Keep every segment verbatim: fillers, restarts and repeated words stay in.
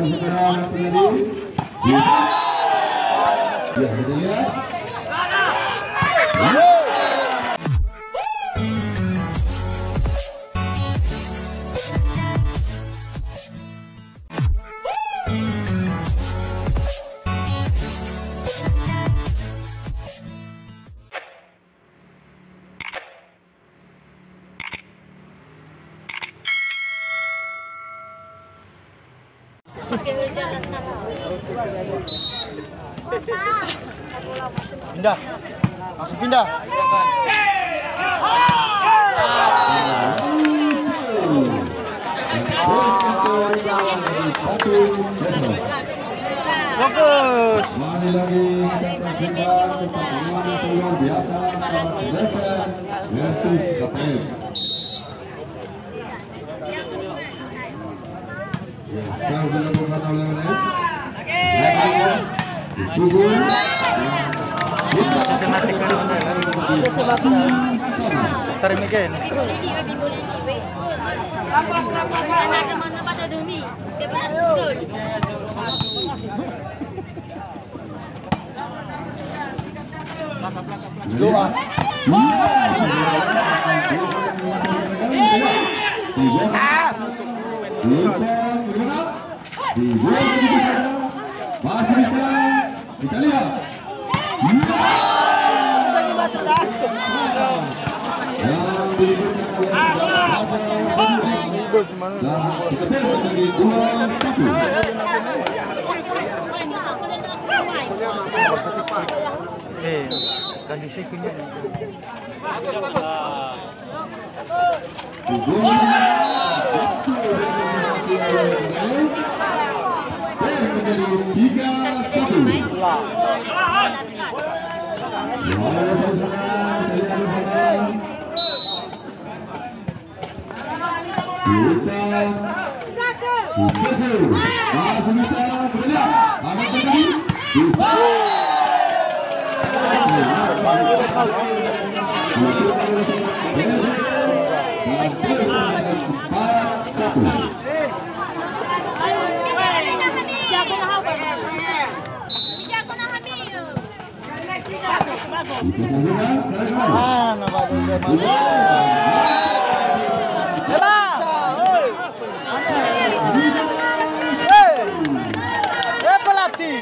Pindah, masih pindah. Fokus. Kembali lagi kita saksikan pertandingan luar biasa antara Persebaya versus K P M. Ya, sekarang dilakukan oleh Menem. Dikubur. Sistematik kan benar. Sistematik. Termikin. Anak teman apa tuh Dumi? Dia pernah sudut. Doa. Masih bisa kita lihat. Bisa dibaca dah. Bos mana? Eh, kondisi kini. Tiga satu. Masih bisa berlihat. Ada terjadi. Ah, nama dia manusia. Hei, hei pelatih.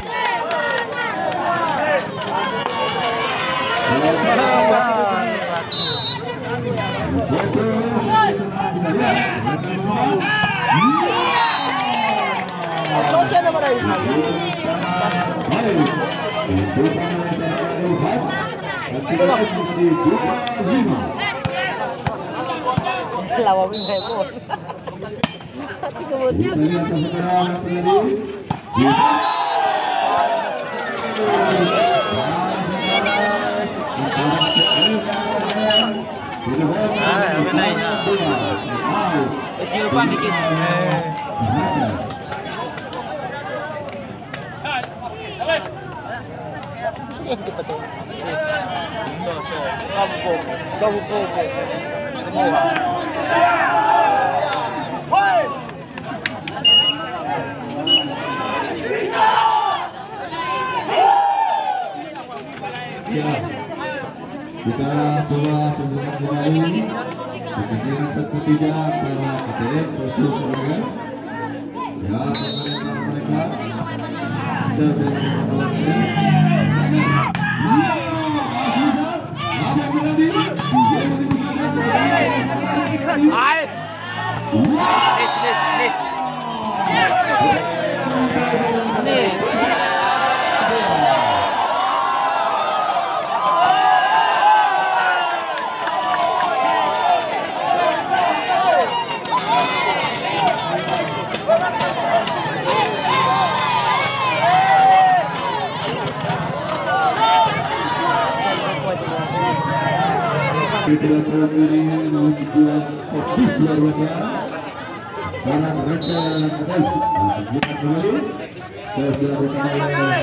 Lawan heboh. Tapi kemudian ah, benarnya. Kecil lupa dikit. Eh, betul. So, so, kamu go, kamu go, guys. Hoi! Ya, kita coba tunjukkan kembali pertandingan ketiga antara K P M versus Persebaya. Ya, mereka Kita terus ini menunjukkan optik luar biasa karena mereka adalah menunjukkan kembali terus dilakukan oleh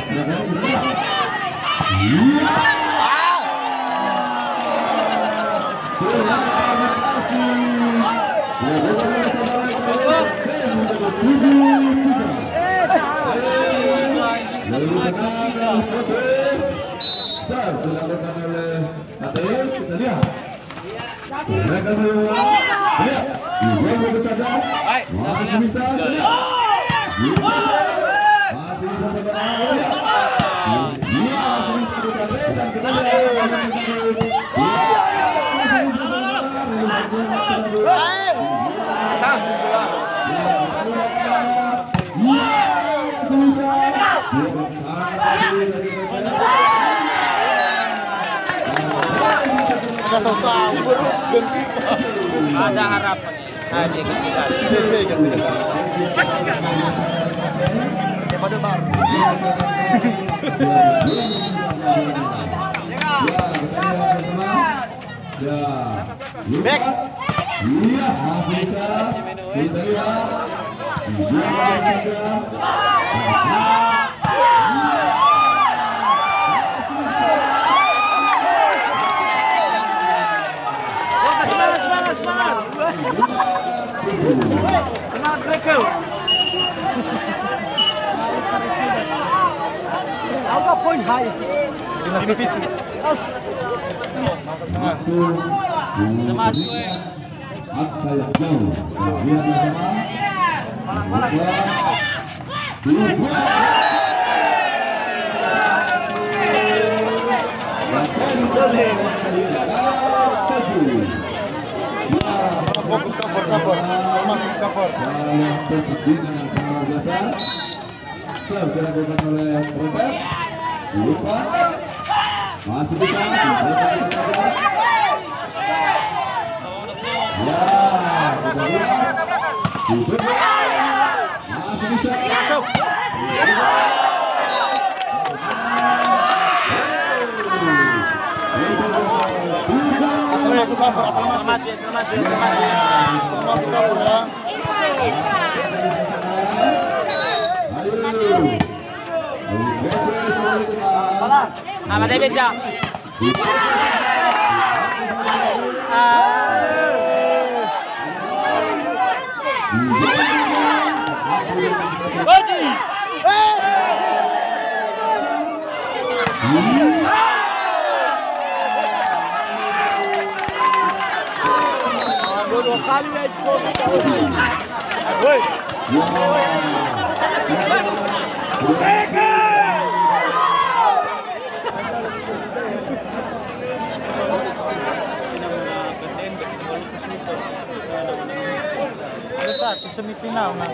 Mereka semua. Ya, dua puluh saja. Masih bisa. Masih bisa saudara. Iya, masih bisa saudara. Dan kita ada harapan ya. Aja kesilan. Saya kasih pada bar. Back. Iya, masih bisa. Kita lihat. Semangat, semangat, semangat. Semangat mereka. Apa poin high? lima fit. Masuk tengah. Semangat gue. Apa yang jauh? Lihat bersama. Malak, Sama fokus cover, cover. Sama masuk cover. Dilakukan oleh Robert. Lupa. Masih bisa. Ya, kita lihat. Masih bisa. Masuk. Asal masuk cover, asal masuk. Masuk, asal masuk, asal masuk. Asal masuk cover ya. Ahmad Davis ya. Oji. Dua kali ya expose kau. Woi. Kita di semifinal nah.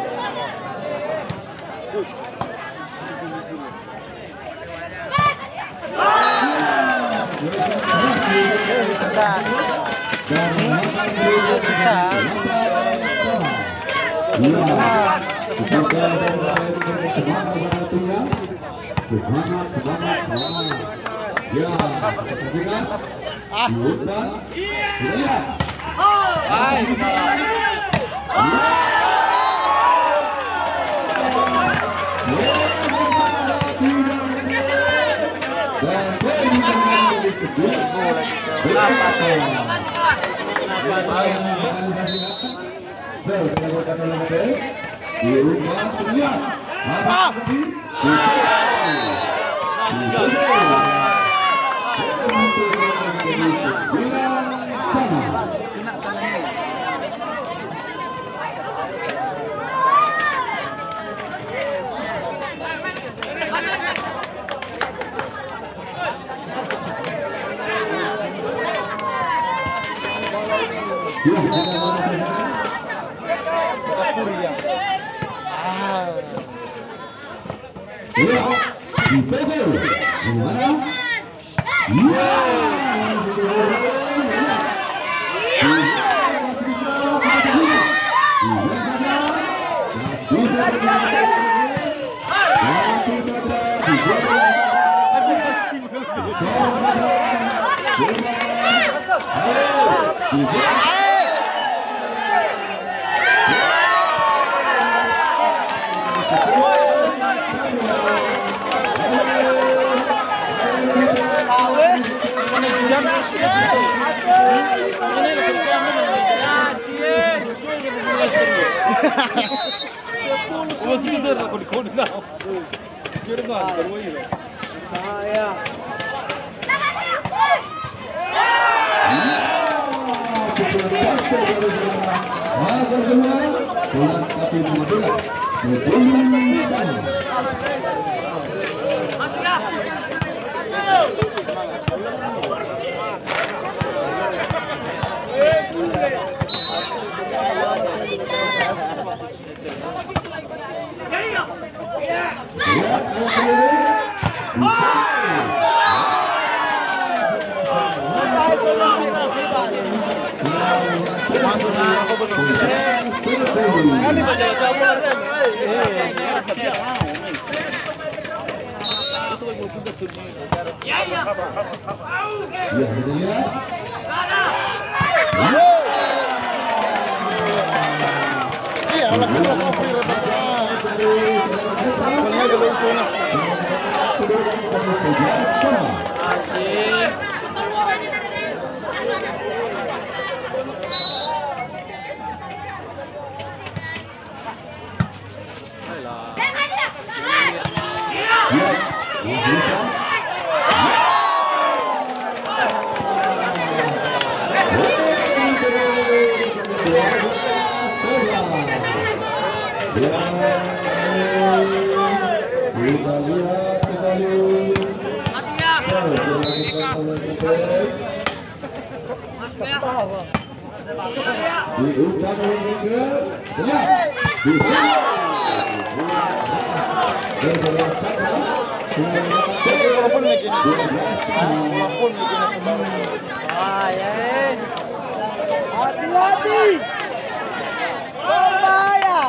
Saya Walaupun begini, walaupun begini kembali. Ah, ya. Hati-hati. Berbahaya.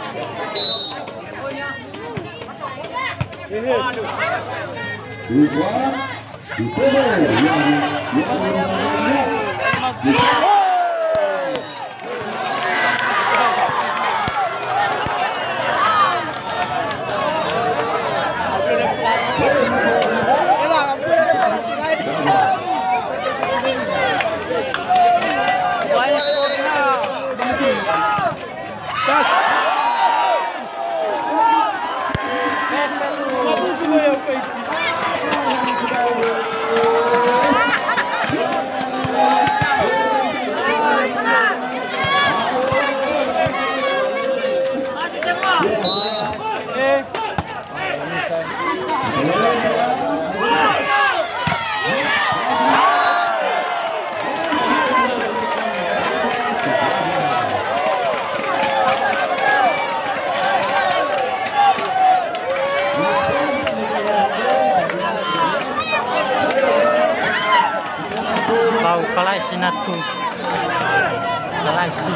Kau kalah sinatu, kalah si.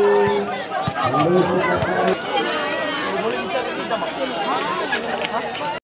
Boleh bicara kita, Mak.